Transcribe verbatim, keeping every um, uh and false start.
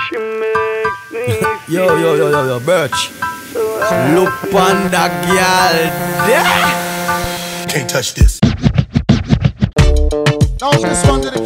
She makes me Yo, yo, yo, yo, yo, Birch. Look on that girl there. Can't touch this. Now this one to the